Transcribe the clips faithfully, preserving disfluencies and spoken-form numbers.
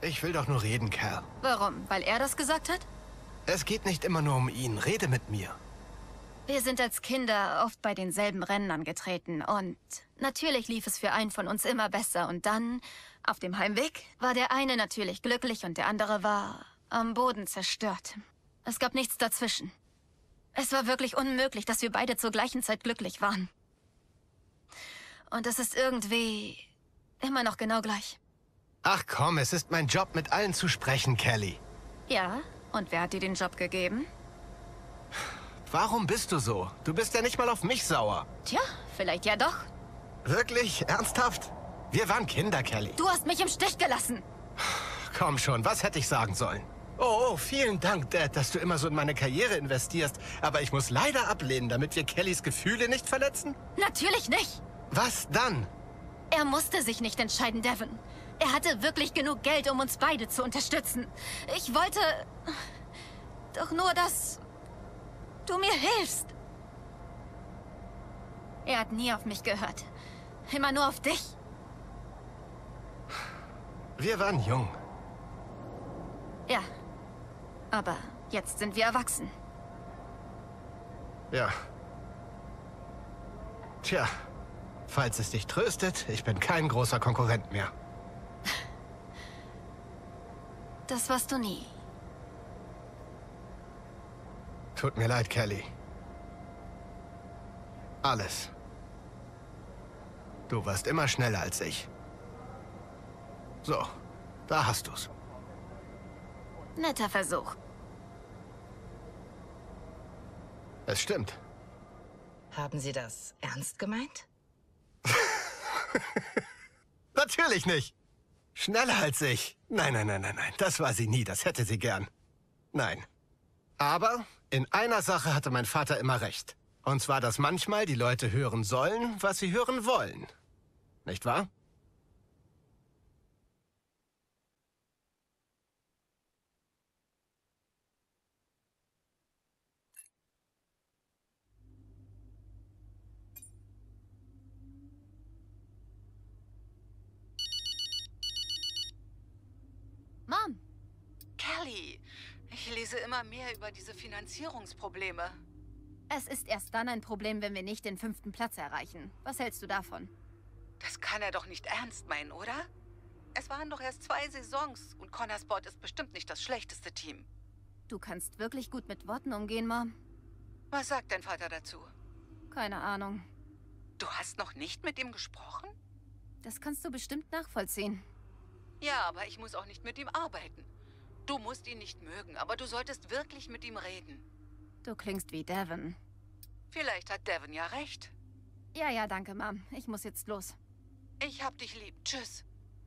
Ich will doch nur reden, Cal. Warum? Weil er das gesagt hat? Es geht nicht immer nur um ihn. Rede mit mir. Wir sind als Kinder oft bei denselben Rennen angetreten und natürlich lief es für einen von uns immer besser. Und dann, auf dem Heimweg, war der eine natürlich glücklich und der andere war am Boden zerstört. Es gab nichts dazwischen. Es war wirklich unmöglich, dass wir beide zur gleichen Zeit glücklich waren. Und es ist irgendwie immer noch genau gleich. Ach komm, es ist mein Job, mit allen zu sprechen, Kelly. Ja, und wer hat dir den Job gegeben? Warum bist du so? Du bist ja nicht mal auf mich sauer. Tja, vielleicht ja doch. Wirklich? Ernsthaft? Wir waren Kinder, Kelly. Du hast mich im Stich gelassen. Komm schon, was hätte ich sagen sollen? Oh, oh, vielen Dank, Dad, dass du immer so in meine Karriere investierst. Aber ich muss leider ablehnen, damit wir Kellys Gefühle nicht verletzen. Natürlich nicht. Was dann? Er musste sich nicht entscheiden, Devin. Er hatte wirklich genug Geld, um uns beide zu unterstützen. Ich wollte doch nur, dass du mir hilfst. Er hat nie auf mich gehört. Immer nur auf dich. Wir waren jung. Ja, aber jetzt sind wir erwachsen. Ja. Tja, falls es dich tröstet, ich bin kein großer Konkurrent mehr. Das warst du nie. Tut mir leid, Kelly. Alles. Du warst immer schneller als ich. So, da hast du's. Netter Versuch. Es stimmt. Haben Sie das ernst gemeint? Natürlich nicht. Schneller als ich. Nein, nein, nein, nein, nein. Das war sie nie. Das hätte sie gern. Nein. Aber in einer Sache hatte mein Vater immer recht. Und zwar, dass manchmal die Leute hören sollen, was sie hören wollen. Nicht wahr? Mom. Kelly, ich lese immer mehr über diese Finanzierungsprobleme. Es ist erst dann ein Problem, wenn wir nicht den fünften Platz erreichen. Was hältst du davon? Das kann er doch nicht ernst meinen, oder? Es waren doch erst zwei Saisons und Connorsport ist bestimmt nicht das schlechteste Team. Du kannst wirklich gut mit Worten umgehen, Mom. Was sagt dein Vater dazu? Keine Ahnung. Du hast noch nicht mit ihm gesprochen? Das kannst du bestimmt nachvollziehen. Ja, aber ich muss auch nicht mit ihm arbeiten. Du musst ihn nicht mögen, aber du solltest wirklich mit ihm reden. Du klingst wie Devin. Vielleicht hat Devin ja recht. Ja, ja, danke, Mom. Ich muss jetzt los. Ich hab dich lieb. Tschüss.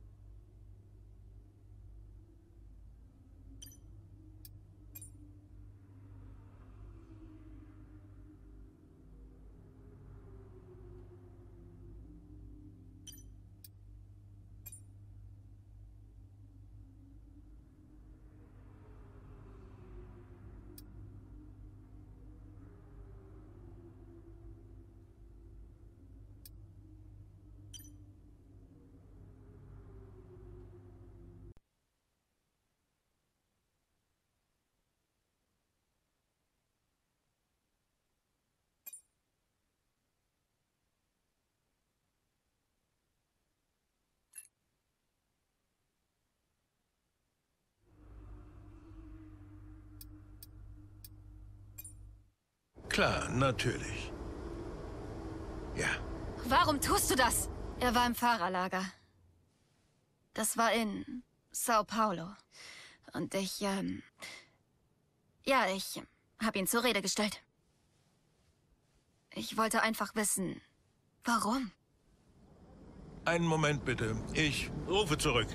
Klar, natürlich. Ja. Warum tust du das? Er war im Fahrerlager. Das war in Sao Paulo. Und ich, ähm... Ja, ich habe ihn zur Rede gestellt. Ich wollte einfach wissen, warum? Einen Moment bitte. Ich rufe zurück.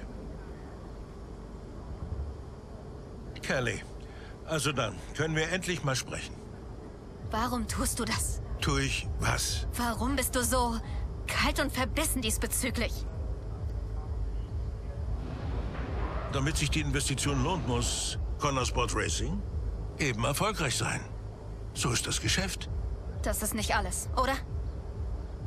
Kelly, also dann, können wir endlich mal sprechen. Warum tust du das? Tue ich was? Warum bist du so kalt und verbissen diesbezüglich? Damit sich die Investition lohnt, muss Connorsport Racing eben erfolgreich sein. So ist das Geschäft. Das ist nicht alles, oder?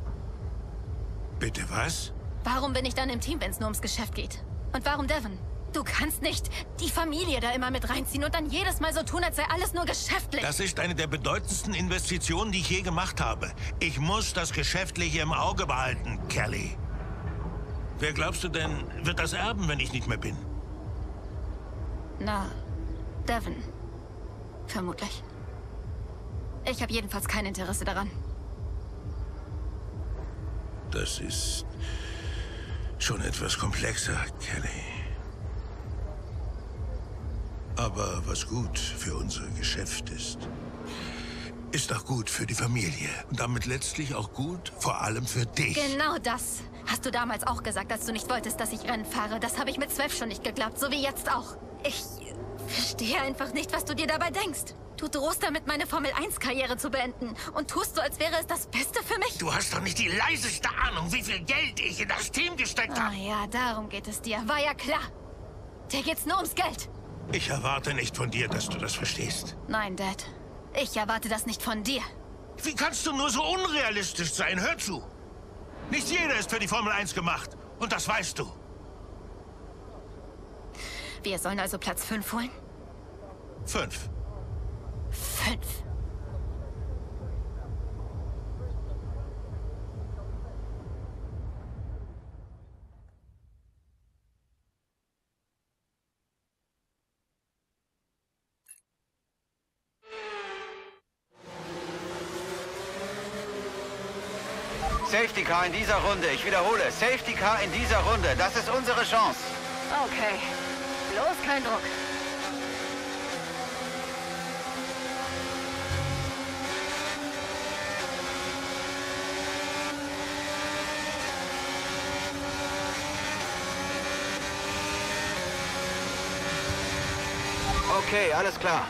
Bitte was? Warum bin ich dann im Team, wenn es nur ums Geschäft geht? Und warum Devin? Du kannst nicht die Familie da immer mit reinziehen und dann jedes Mal so tun, als sei alles nur geschäftlich. Das ist eine der bedeutendsten Investitionen, die ich je gemacht habe. Ich muss das Geschäftliche im Auge behalten, Kelly. Wer glaubst du denn, wird das erben, wenn ich nicht mehr bin? Na, Devin. Vermutlich. Ich habe jedenfalls kein Interesse daran. Das ist schon etwas komplexer, Kelly. Aber was gut für unser Geschäft ist, ist auch gut für die Familie. Und damit letztlich auch gut, vor allem für dich. Genau das hast du damals auch gesagt, als du nicht wolltest, dass ich Rennen fahre. Das habe ich mit zwölf schon nicht geglaubt, so wie jetzt auch. Ich verstehe einfach nicht, was du dir dabei denkst. Du drohst damit, meine Formel eins Karriere zu beenden und tust so, als wäre es das Beste für mich. Du hast doch nicht die leiseste Ahnung, wie viel Geld ich in das Team gesteckt Ah habe. ja, darum geht es dir. War ja klar. Dir geht's nur ums Geld. Ich erwarte nicht von dir, dass du das verstehst. Nein, Dad. Ich erwarte das nicht von dir. Wie kannst du nur so unrealistisch sein? Hör zu. Nicht jeder ist für die Formel eins gemacht. Und das weißt du. Wir sollen also Platz fünf holen? Fünf. Fünf. Safety Car in dieser Runde. Ich wiederhole, Safety Car in dieser Runde. Das ist unsere Chance. Okay. Los, kein Druck. Okay, alles klar.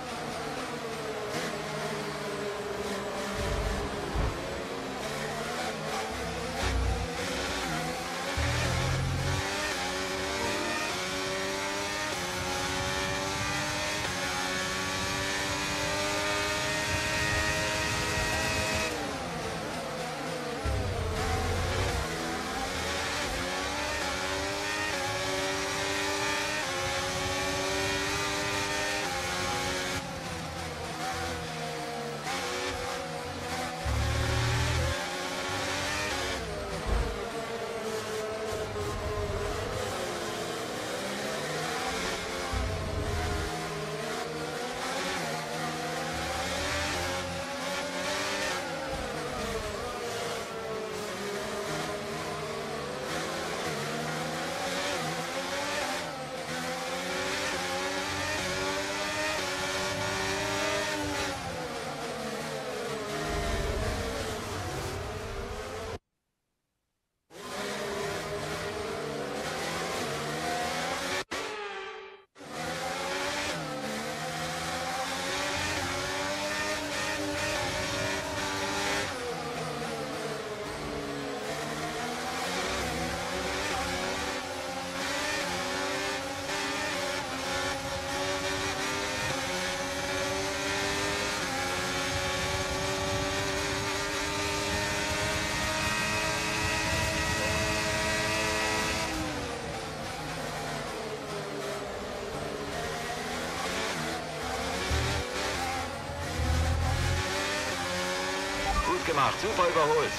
Gut gemacht, super überholt.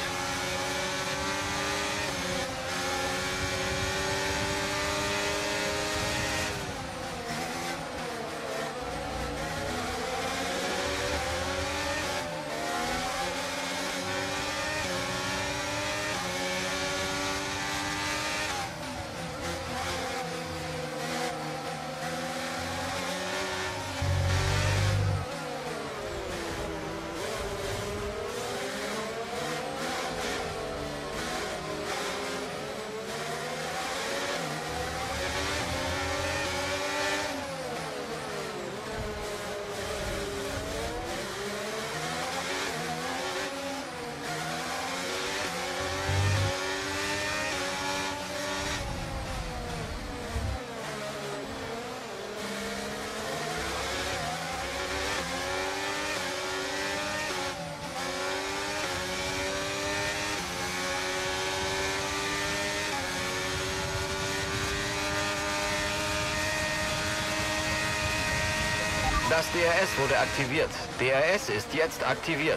Das D R S wurde aktiviert. D R S ist jetzt aktiviert.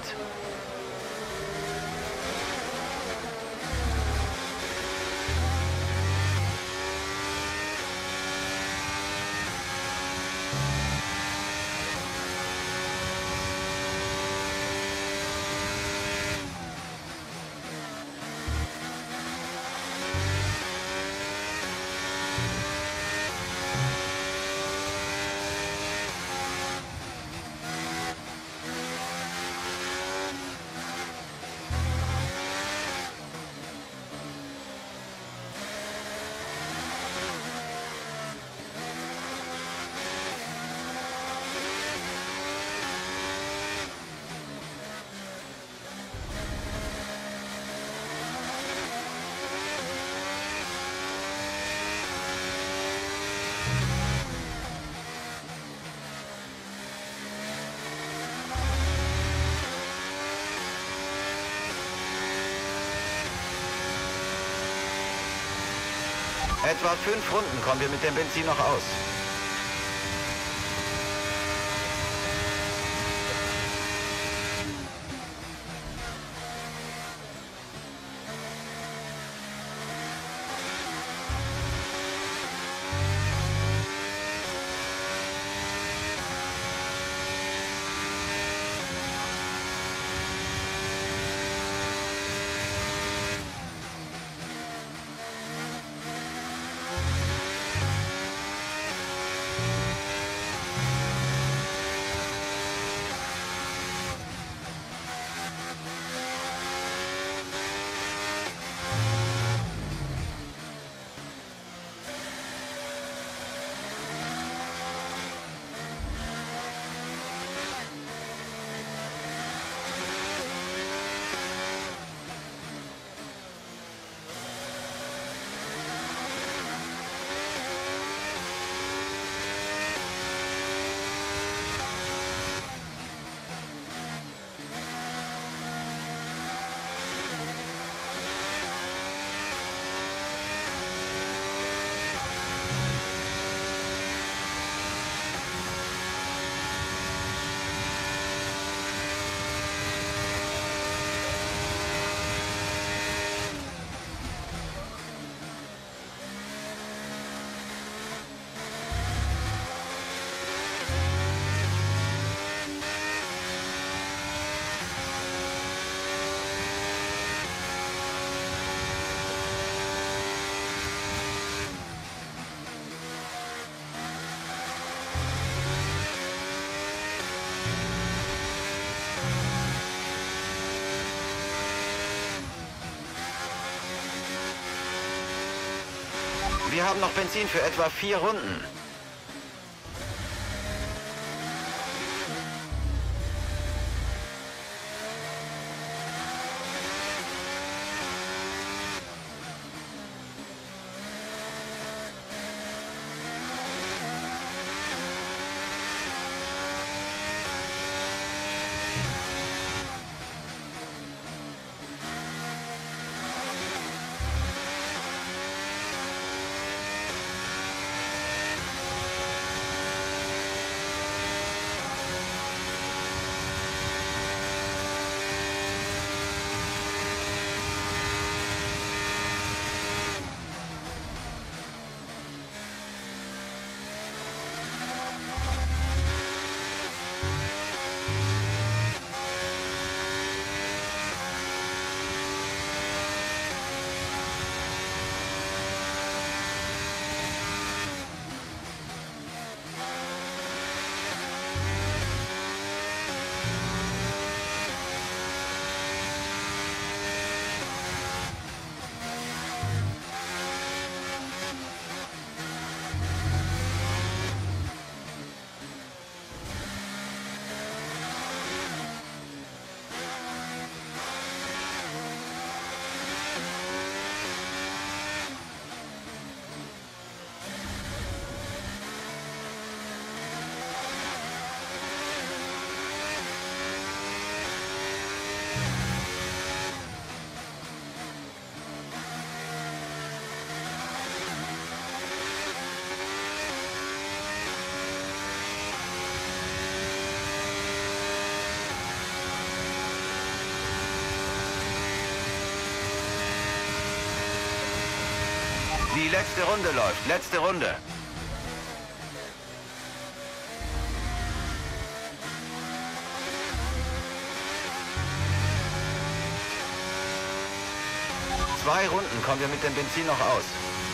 Etwa fünf Runden kommen wir mit dem Benzin noch aus. Wir haben noch Benzin für etwa vier Runden. Die letzte Runde läuft. Letzte Runde. Zwei Runden kommen wir mit dem Benzin noch aus.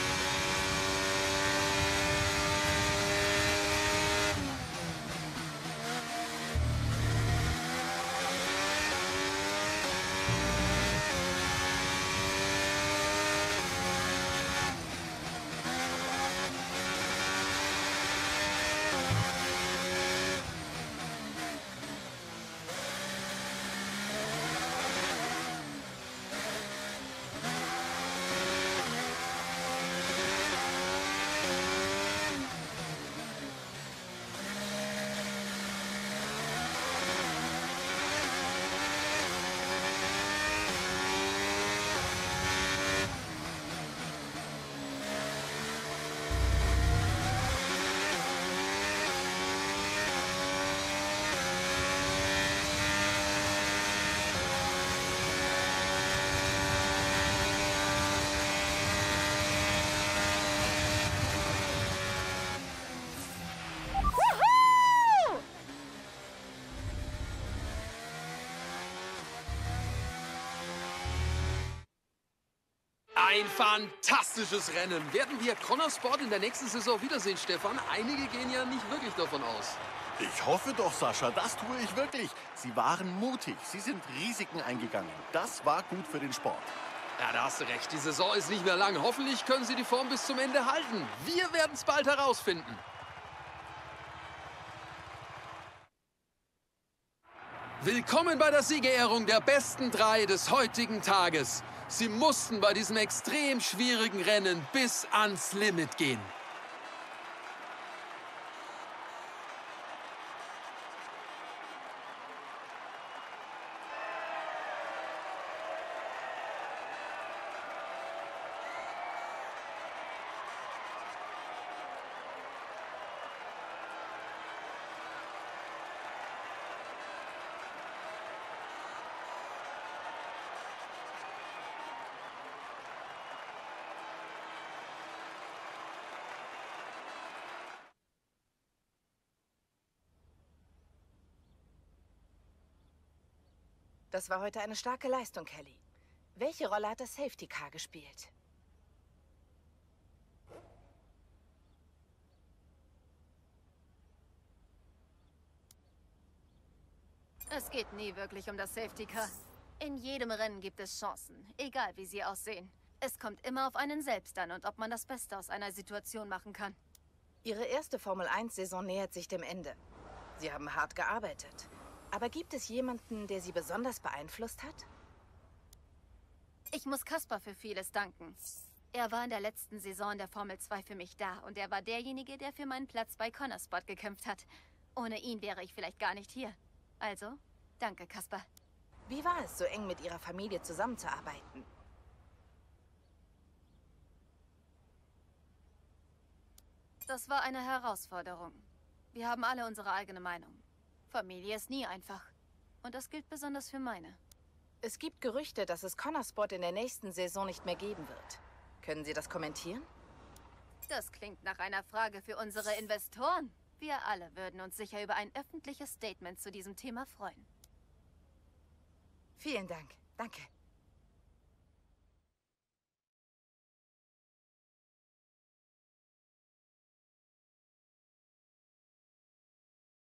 Ein fantastisches Rennen. Werden wir Connor Sport in der nächsten Saison wiedersehen, Stefan? Einige gehen ja nicht wirklich davon aus. Ich hoffe doch, Sascha, das tue ich wirklich. Sie waren mutig, sie sind Risiken eingegangen. Das war gut für den Sport. Ja, da hast du recht. Die Saison ist nicht mehr lang. Hoffentlich können sie die Form bis zum Ende halten. Wir werden es bald herausfinden. Willkommen bei der Siegerehrung der besten drei des heutigen Tages. Sie mussten bei diesem extrem schwierigen Rennen bis ans Limit gehen. Das war heute eine starke Leistung, Kelly. Welche Rolle hat das Safety Car gespielt? Es geht nie wirklich um das Safety Car. In jedem Rennen gibt es Chancen, egal wie sie aussehen. Es kommt immer auf einen selbst an und ob man das Beste aus einer Situation machen kann. Ihre erste Formel eins Saison nähert sich dem Ende. Sie haben hart gearbeitet. Aber gibt es jemanden, der Sie besonders beeinflusst hat? Ich muss Kaspar für vieles danken. Er war in der letzten Saison der Formel zwei für mich da und er war derjenige, der für meinen Platz bei Connor Sport gekämpft hat. Ohne ihn wäre ich vielleicht gar nicht hier. Also, danke, Kaspar. Wie war es, so eng mit Ihrer Familie zusammenzuarbeiten? Das war eine Herausforderung. Wir haben alle unsere eigene Meinung. Familie ist nie einfach. Und das gilt besonders für meine. Es gibt Gerüchte, dass es Connor Sport in der nächsten Saison nicht mehr geben wird. Können Sie das kommentieren? Das klingt nach einer Frage für unsere Investoren. Wir alle würden uns sicher über ein öffentliches Statement zu diesem Thema freuen. Vielen Dank. Danke.